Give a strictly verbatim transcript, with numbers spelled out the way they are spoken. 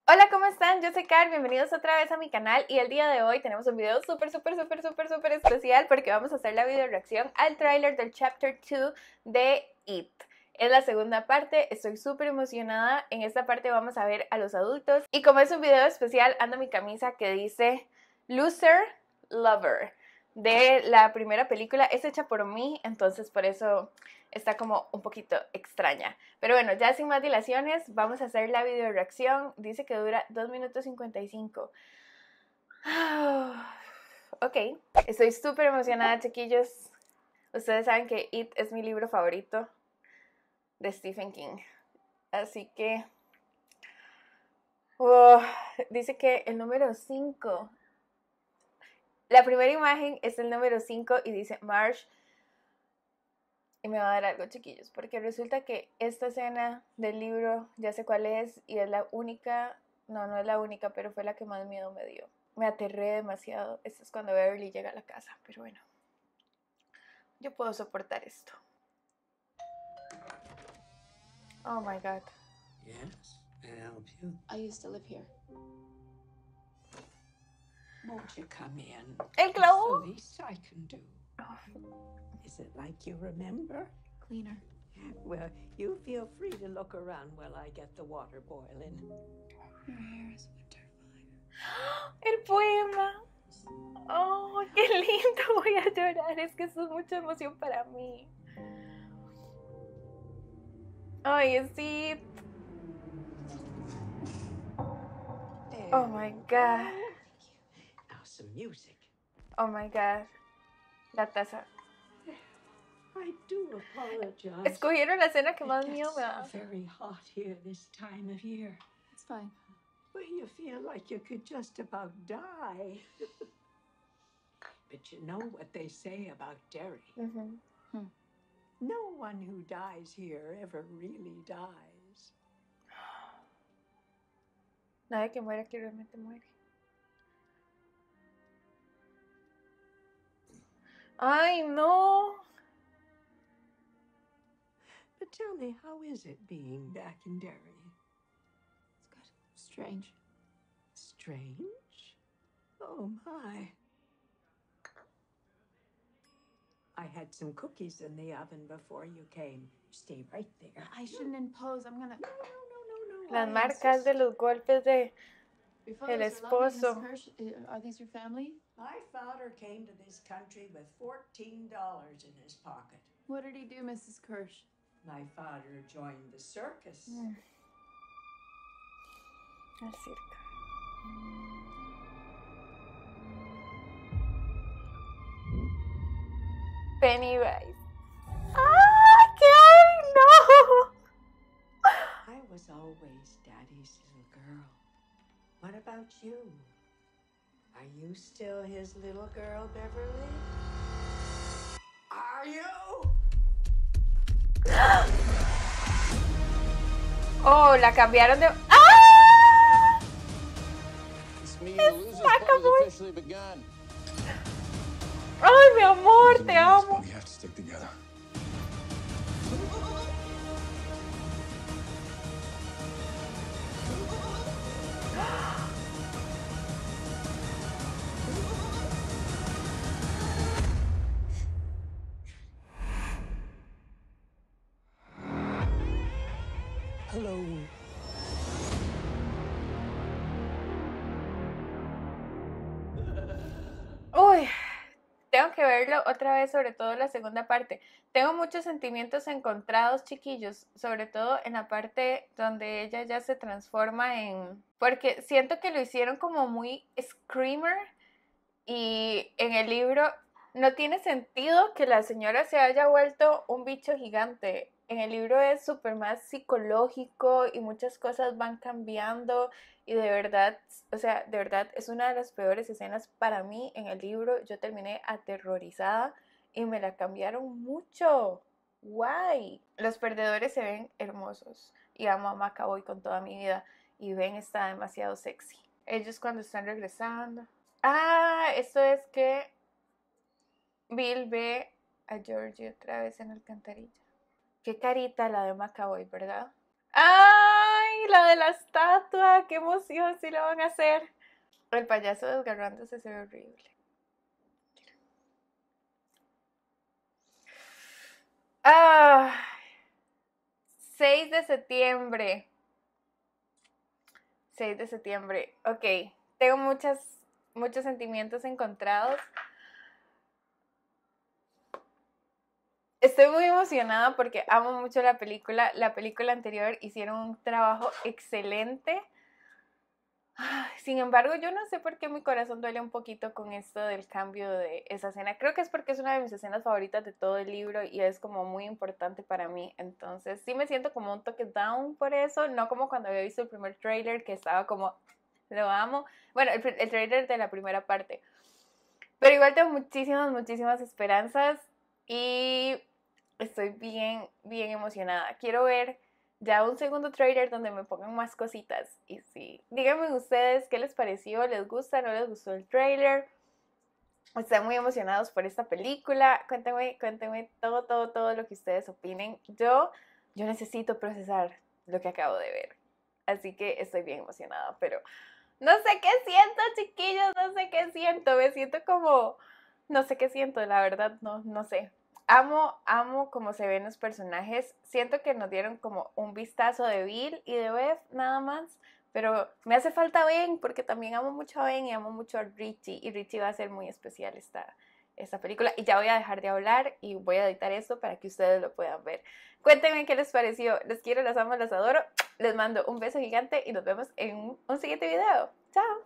Hola, ¿cómo están? Yo soy Car, bienvenidos otra vez a mi canal y el día de hoy tenemos un video súper, súper, súper, súper, súper especial porque vamos a hacer la video reacción al tráiler del Chapter dos de It. Es la segunda parte, estoy súper emocionada. En esta parte vamos a ver a los adultos y como es un video especial, ando mi camisa que dice Loser Lover de la primera película. Es hecha por mí, entonces por eso está como un poquito extraña. Pero bueno, ya sin más dilaciones, vamos a hacer la video reacción. Dice que dura dos minutos cincuenta y cinco. Ok, estoy súper emocionada, chiquillos. Ustedes saben que It es mi libro favorito de Stephen King. Así que... Oh, dice que el número cinco... La primera imagen es el número cinco y dice Marsh. Y me va a dar algo, chiquillos, porque resulta que esta escena del libro, ya sé cuál es, y es la única, no, no es la única, pero fue la que más miedo me dio. Me aterré demasiado. Esto es cuando Beverly llega a la casa, pero bueno, yo puedo soportar esto. Oh my God. Yes, may I help you? I used to live here. Won't you come in? El clavo. It's the least I can do. Is it like you remember? Cleaner. Well, you feel free to look around while I get the water boiling. Your hair is winter fire. El poema. Oh, qué lindo. Voy a llorar. Es que eso es mucha emoción para mí. Ay, sí. There Oh my God. Now some music. Oh my God. La taza. I do apologize. Escogieron la escena que It más gets miedo me da. very hot here this time of year. It's fine. Well, you feel like you could just about die. But you know what they say about Derry. Uh-huh. Hmm. No one who dies here ever really dies. Nadie que muera que realmente muere. Ay, no. But tell me, how is it being back in Derry? It's good. Strange. Strange? Oh, my. I had some cookies in the oven before you came. Stay right there. I shouldn't impose. I'm gonna. No, no, no, no, no. Las I marcas de insist. los golpes de... Your father's El a lovely Miss esposo. Kirsch. Uh, Are these your family? My father came to this country with fourteen dollars in his pocket. What did he do, Missus Kirsch? My father joined the circus. Mm. El circo. Pennywise. ¡Ah! ¡Qué no! I was always Daddy's little girl. What about you? Are you still his little girl, Beverly? Are you? Oh, la cambiaron de... ¡Ah! This meeting of losers Saca, club boy. has officially begun. Ay, mi amor, te amo. We have to stick together. Hello. Uy, tengo que verlo otra vez, sobre todo la segunda parte. Tengo muchos sentimientos encontrados, chiquillos, sobre todo en la parte donde ella ya se transforma en... Porque siento que lo hicieron como muy screamer y en el libro no tiene sentido que la señora se haya vuelto un bicho gigante. En el libro es súper más psicológico y muchas cosas van cambiando y de verdad, o sea, de verdad es una de las peores escenas para mí en el libro. Yo terminé aterrorizada y me la cambiaron mucho. Guay. Los perdedores se ven hermosos y amo a McAvoy con toda mi vida y Ben está demasiado sexy. Ellos cuando están regresando. Ah, esto es que Bill ve a Georgie otra vez en la alcantarilla. Qué carita la de McAvoy, ¿verdad? ¡Ay! la de la estatua, qué emoción si lo van a hacer. El payaso desgarrándose se ve horrible. Ah, seis de septiembre. seis de septiembre. Ok, tengo muchas, muchos sentimientos encontrados. Estoy muy emocionada porque amo mucho la película. La película anterior hicieron un trabajo excelente. Sin embargo, yo no sé por qué mi corazón duele un poquito con esto del cambio de esa escena. Creo que es porque es una de mis escenas favoritas de todo el libro y es como muy importante para mí. Entonces sí me siento como un toque down por eso. No como cuando había visto el primer tráiler que estaba como, lo amo. Bueno, el, el tráiler de la primera parte. Pero igual tengo muchísimas, muchísimas esperanzas y estoy bien, bien emocionada. Quiero ver ya un segundo trailer donde me pongan más cositas. Y sí, díganme ustedes qué les pareció, les gusta, no les gustó el trailer. Están muy emocionados por esta película. Cuéntenme, cuéntenme todo, todo, todo lo que ustedes opinen. Yo, yo necesito procesar lo que acabo de ver. Así que estoy bien emocionada, pero no sé qué siento, chiquillos, no sé qué siento. Me siento como, no sé qué siento, la verdad, no, no sé. Amo, amo cómo se ven los personajes. Siento que nos dieron como un vistazo de Bill y de Beth nada más. Pero me hace falta Ben porque también amo mucho a Ben y amo mucho a Richie. Y Richie va a ser muy especial esta, esta película. Y ya voy a dejar de hablar y voy a editar esto para que ustedes lo puedan ver. Cuéntenme qué les pareció. Les quiero, las amo, las adoro. Les mando un beso gigante y nos vemos en un, un siguiente video. Chao.